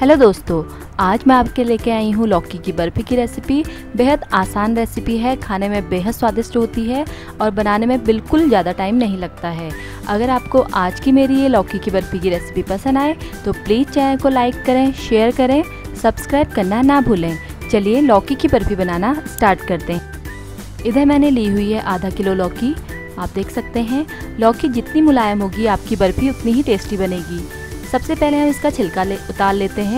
Hello दोस्तों, आज मैं आपके लेके आई हूँ लौकी की बर्फ़ी की रेसिपी। बेहद आसान रेसिपी है, खाने में बेहद स्वादिष्ट होती है और बनाने में बिल्कुल ज़्यादा टाइम नहीं लगता है। अगर आपको आज की मेरी ये लौकी की बर्फ़ी की रेसिपी पसंद आए तो प्लीज़ चैनल को लाइक करें, शेयर करें, सब्सक्राइब करना ना भूलें। चलिए लौकी की बर्फ़ी बनाना स्टार्ट करते हैं। इधर मैंने ली हुई है आधा किलो लौकी। आप देख सकते हैं लौकी जितनी मुलायम होगी आपकी बर्फ़ी उतनी ही टेस्टी बनेगी। सबसे पहले हम इसका छिलका उतार लेते हैं।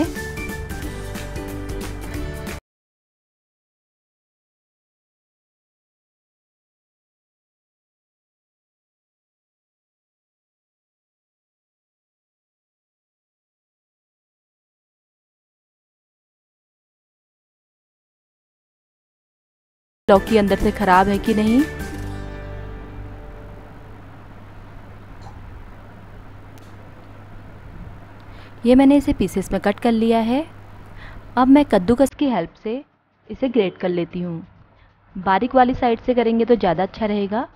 लौकी अंदर से खराब है कि नहीं। ये मैंने इसे पीसेस में कट कर लिया है। अब मैं कद्दूकस की हेल्प से इसे ग्रेट कर लेती हूँ। बारीक वाली साइड से करेंगे तो ज़्यादा अच्छा रहेगा।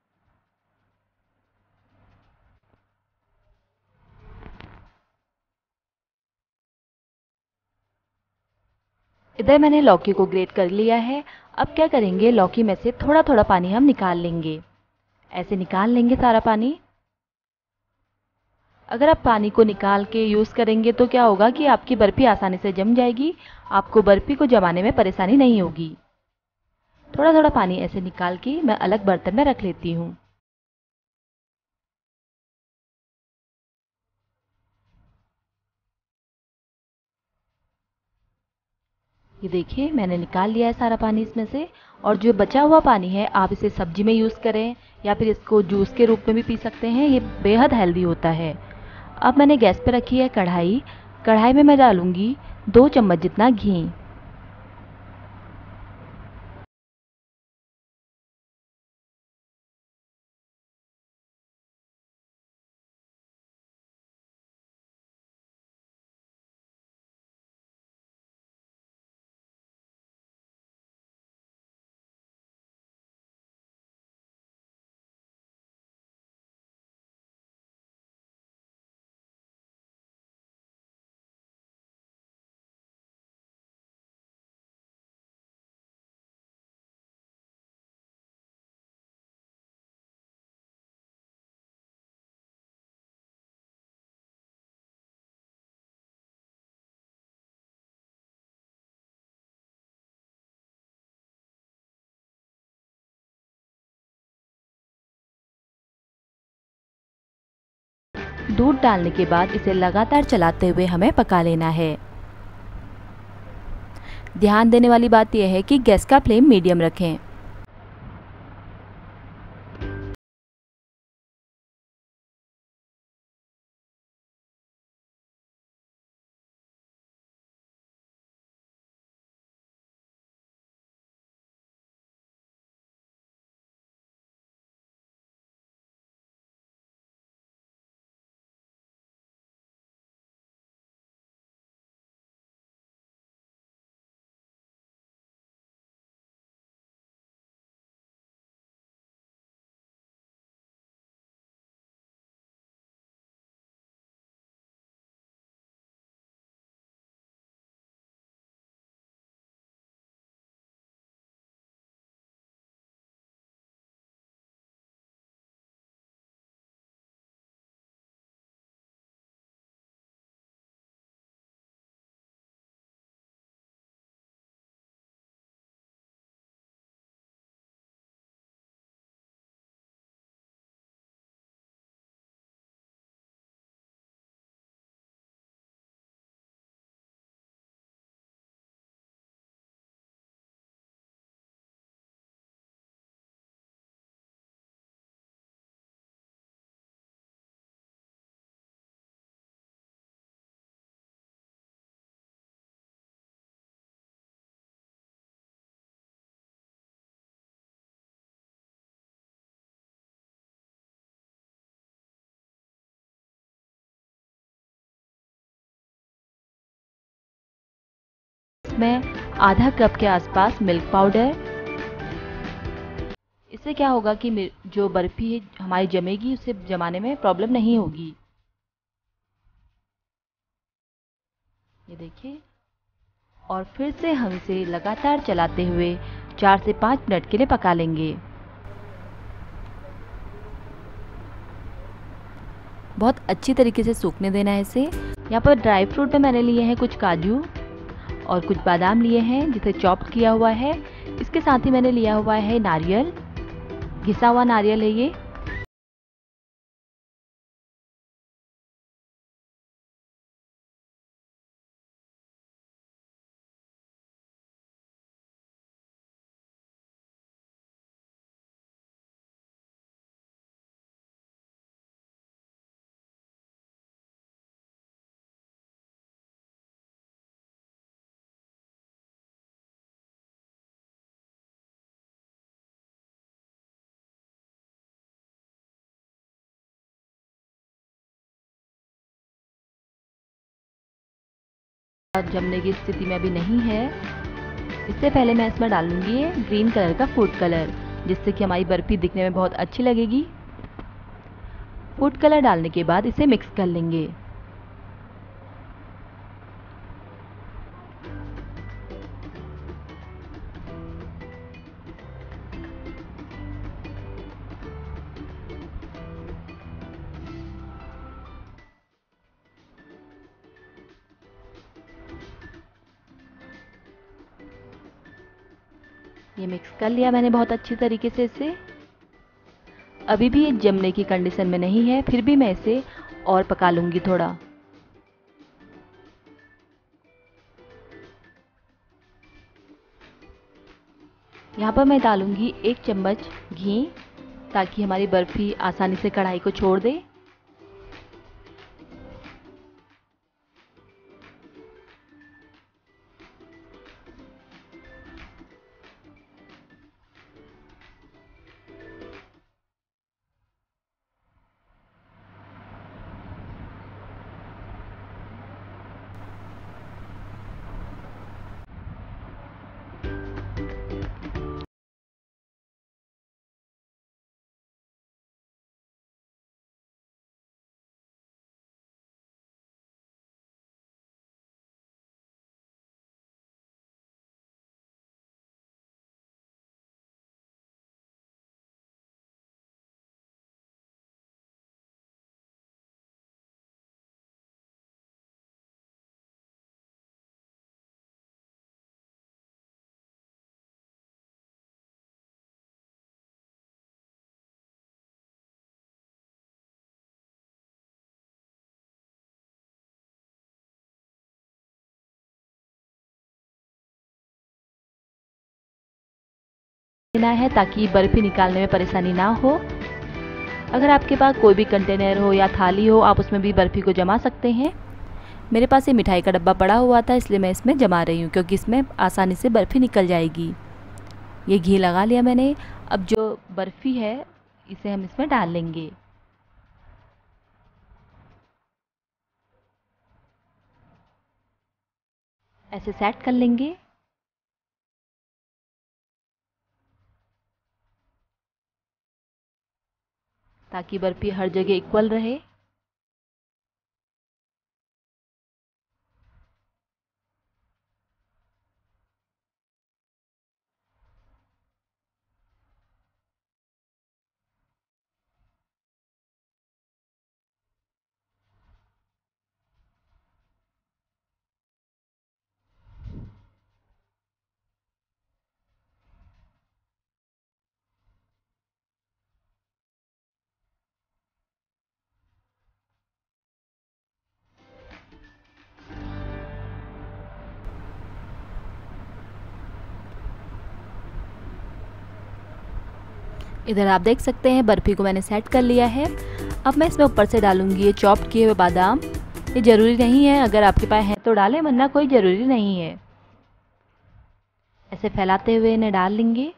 इधर मैंने लौकी को ग्रेट कर लिया है। अब क्या करेंगे, लौकी में से थोड़ा थोड़ा पानी हम निकाल लेंगे। ऐसे निकाल लेंगे सारा पानी। अगर आप पानी को निकाल के यूज़ करेंगे तो क्या होगा कि आपकी बर्फ़ी आसानी से जम जाएगी। आपको बर्फ़ी को जमाने में परेशानी नहीं होगी। थोड़ा थोड़ा पानी ऐसे निकाल के मैं अलग बर्तन में रख लेती हूँ। ये देखिए मैंने निकाल लिया है सारा पानी इसमें से। और जो बचा हुआ पानी है आप इसे सब्जी में यूज़ करें या फिर इसको जूस के रूप में भी पी सकते हैं। ये बेहद हेल्दी होता है। अब मैंने गैस पे रखी है कढ़ाई। कढ़ाई में मैं डालूंगी 2 चम्मच जितना घी। दूध डालने के बाद इसे लगातार चलाते हुए हमें पका लेना है। ध्यान देने वाली बात यह है कि गैस का फ्लेम मीडियम रखें। इसमें आधा कप के आसपास मिल्क पाउडर। इससे क्या होगा कि जो बर्फ़ी हमारी जमेगी उसे जमाने में प्रॉब्लम नहीं होगी। ये देखिए। और फिर से हम इसे लगातार चलाते हुए 4 से 5 मिनट के लिए पका लेंगे। बहुत अच्छी तरीके से सूखने देना है इसे। यहाँ पर ड्राई फ्रूट में मैंने लिए हैं कुछ काजू और कुछ बादाम लिए हैं जिसे चॉप किया हुआ है। इसके साथ ही मैंने लिया हुआ है नारियल, घिसा हुआ नारियल है ये। जमने की स्थिति में अभी नहीं है। इससे पहले मैं इसमें डालूंगी ग्रीन कलर का फूड कलर, जिससे कि हमारी बर्फ़ी दिखने में बहुत अच्छी लगेगी। फूड कलर डालने के बाद इसे मिक्स कर लेंगे। ये मिक्स कर लिया मैंने बहुत अच्छी तरीके से इसे। अभी भी ये जमने की कंडीशन में नहीं है, फिर भी मैं इसे और पका लूँगी थोड़ा। यहाँ पर मैं डालूँगी 1 चम्मच घी, ताकि हमारी बर्फ़ी आसानी से कढ़ाई को छोड़ दे। लेना है ताकि बर्फ़ी निकालने में परेशानी ना हो। अगर आपके पास कोई भी कंटेनर हो या थाली हो, आप उसमें भी बर्फ़ी को जमा सकते हैं। मेरे पास ये मिठाई का डब्बा पड़ा हुआ था, इसलिए मैं इसमें जमा रही हूँ, क्योंकि इसमें आसानी से बर्फ़ी निकल जाएगी। ये घी लगा लिया मैंने। अब जो बर्फ़ी है इसे हम इसमें डाल लेंगे। ऐसे सेट कर लेंगे। ताकि बर्फ़ी हर जगह इक्वल रहे। इधर आप देख सकते हैं बर्फ़ी को मैंने सेट कर लिया है। अब मैं इसमें ऊपर से डालूंगी ये चॉप किए हुए बादाम। ये ज़रूरी नहीं है, अगर आपके पास है तो डालें, वरना कोई ज़रूरी नहीं है। ऐसे फैलाते हुए इन्हें डाल लेंगे।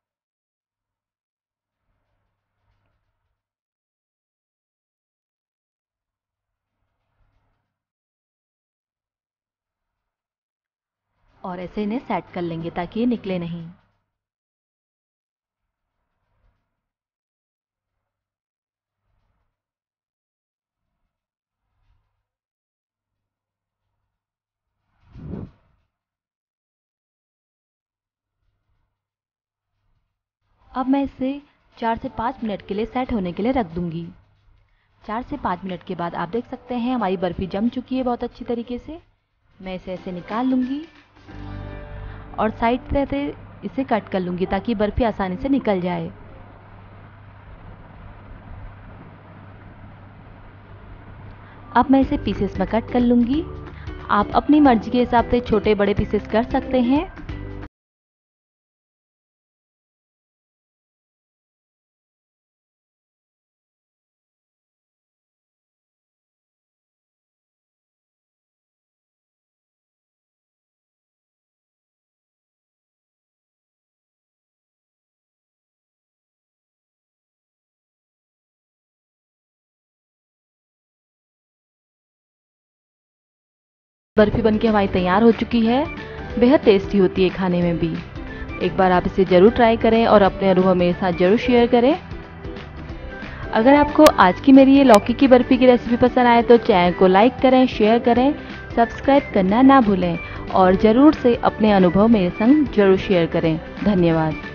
और ऐसे इन्हें सेट कर लेंगे ताकि ये निकले नहीं। अब मैं इसे 4 से 5 मिनट के लिए सेट होने के लिए रख दूंगी। 4 से 5 मिनट के बाद आप देख सकते हैं हमारी बर्फ़ी जम चुकी है बहुत अच्छी तरीके से। मैं इसे ऐसे निकाल लूँगी और साइड से इसे कट कर लूँगी ताकि बर्फ़ी आसानी से निकल जाए। अब मैं इसे पीसेस में कट कर लूँगी। आप अपनी मर्ज़ी के हिसाब से छोटे बड़े पीसेस कर सकते हैं। बर्फ़ी बनके हमारी तैयार हो चुकी है। बेहद टेस्टी होती है खाने में भी। एक बार आप इसे ज़रूर ट्राई करें और अपने अनुभव मेरे साथ ज़रूर शेयर करें। अगर आपको आज की मेरी ये लौकी की बर्फ़ी की रेसिपी पसंद आए तो चैनल को लाइक करें, शेयर करें, सब्सक्राइब करना ना भूलें और ज़रूर से अपने अनुभव मेरे संग ज़रूर शेयर करें। धन्यवाद।